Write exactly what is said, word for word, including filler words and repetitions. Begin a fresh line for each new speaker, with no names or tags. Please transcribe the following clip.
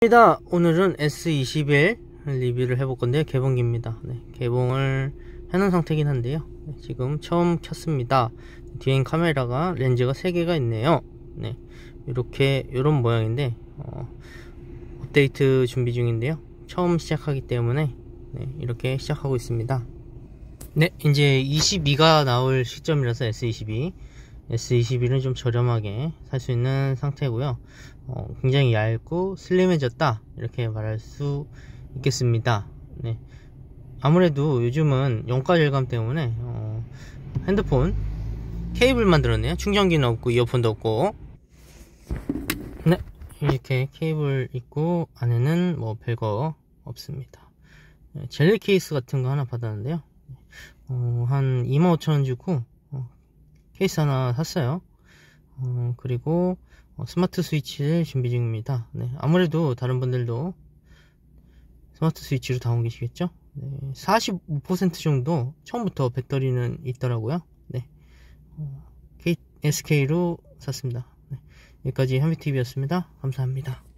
입니다. 오늘은 에스 이십일 리뷰를 해볼 건데요. 개봉기입니다. 네, 개봉을 해놓은 상태긴 한데요. 네, 지금 처음 켰습니다. 뒤엔 카메라가 렌즈가 세 개가 있네요. 네, 이렇게 이런 모양인데 어, 업데이트 준비 중인데요. 처음 시작하기 때문에 네, 이렇게 시작하고 있습니다. 네, 이제 이십이가 나올 시점이라서 에스 이십이 에스 이십일은 좀 저렴하게 살 수 있는 상태고요. 어, 굉장히 얇고 슬림해졌다 이렇게 말할 수 있겠습니다. 네, 아무래도 요즘은 용가 절감 때문에 어, 핸드폰 케이블만 들었네요. 충전기는 없고 이어폰도 없고. 네, 이렇게 케이블 있고 안에는 뭐 별거 없습니다. 네, 젤리 케이스 같은 거 하나 받았는데요. 어, 한 이만 오천 원 주고 어, 케이스 하나 샀어요. 어, 그리고 어, 스마트 스위치를 준비 중입니다. 네, 아무래도 다른 분들도 스마트 스위치로 다 옮기시겠죠? 네, 사십오 퍼센트 정도 처음부터 배터리는 있더라고요. 네, 어, 에스케이로 샀습니다. 네, 여기까지 현미티비였습니다. 감사합니다.